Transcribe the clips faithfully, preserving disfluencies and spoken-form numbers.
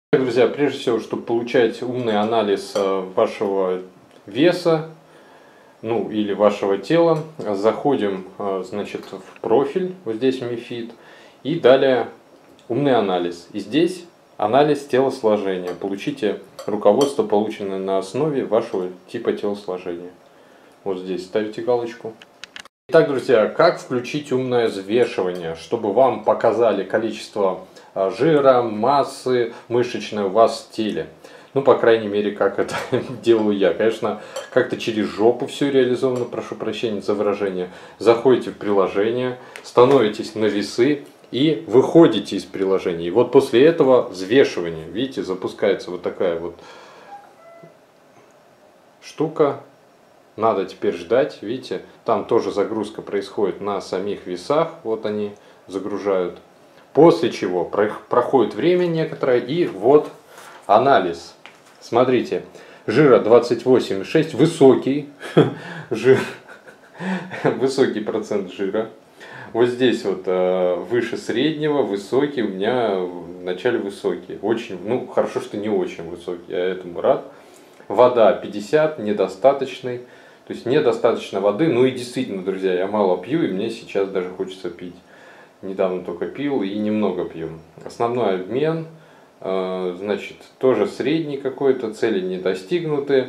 Друзья, прежде всего, чтобы получать умный анализ вашего веса, ну или вашего тела, заходим, значит, в профиль, вот здесь MiFit, и далее умный анализ. И здесь анализ телосложения. Получите руководство, полученное на основе вашего типа телосложения. Вот здесь ставите галочку. Итак, друзья, как включить умное взвешивание, чтобы вам показали количество жира, массы мышечной у вас в теле. Ну, по крайней мере, как это делаю я. Конечно, как-то через жопу все реализовано, прошу прощения за выражение. Заходите в приложение, становитесь на весы и выходите из приложения. И вот после этого взвешивание, видите, запускается вот такая вот штука. Надо теперь ждать, видите, там тоже загрузка происходит на самих весах, вот они загружают. После чего проходит время некоторое, и вот анализ. Смотрите, жира двадцать восемь и шесть, высокий жир, высокий процент жира. Вот здесь вот выше среднего, высокий, у меня в начале высокий. Очень, ну хорошо, что не очень высокий, я этому рад. Вода пятьдесят, недостаточный. То есть недостаточно воды, ну и действительно, друзья, я мало пью, и мне сейчас даже хочется пить. Недавно только пил и немного пью. Основной обмен, значит, тоже средний какой-то, цели не достигнуты.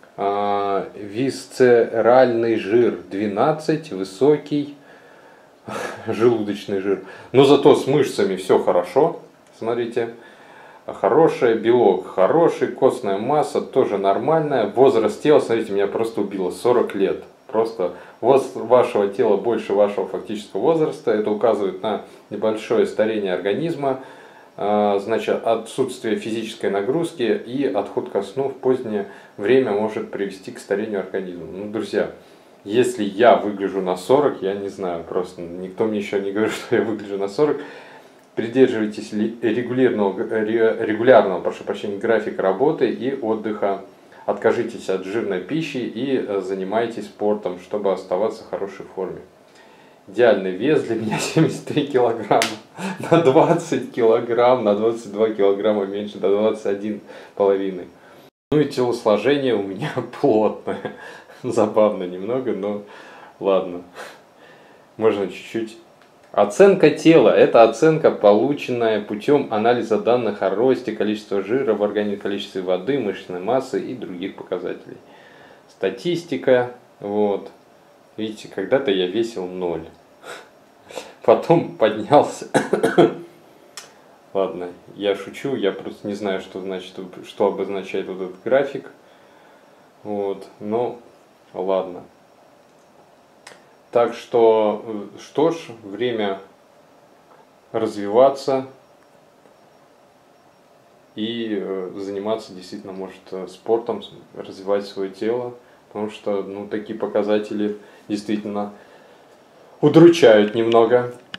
Висцеральный жир двенадцать, высокий, желудочный жир. Но зато с мышцами все хорошо, смотрите. Хороший белок, хороший, костная масса тоже нормальная. Возраст тела, смотрите, меня просто убило, сорок лет. Просто возраст вашего тела больше вашего фактического возраста. Это указывает на небольшое старение организма, значит, отсутствие физической нагрузки и отход ко сну в позднее время может привести к старению организма. Ну, друзья, если я выгляжу на сорок, я не знаю, просто никто мне еще не говорит, что я выгляжу на сорок. Придерживайтесь регулярного, регулярного, прошу прощения, графика работы и отдыха. Откажитесь от жирной пищи и занимайтесь спортом, чтобы оставаться в хорошей форме. Идеальный вес для меня семьдесят три килограмма. На двадцать килограмм, на двадцать два килограмма меньше, до двадцати одного и половиной. Ну и телосложение у меня плотное. Забавно немного, но ладно. Можно чуть-чуть. Оценка тела – это оценка, полученная путем анализа данных о росте, количестве жира в организме, количестве воды, мышечной массы и других показателей. Статистика. Вот. Видите, когда-то я весил ноль. Потом поднялся. Ладно, я шучу, я просто не знаю, что значит, что обозначает вот этот график. Вот, но ладно. Так что, что ж, время развиваться и заниматься действительно, может, спортом, развивать свое тело, потому что, ну, такие показатели действительно удручают немного.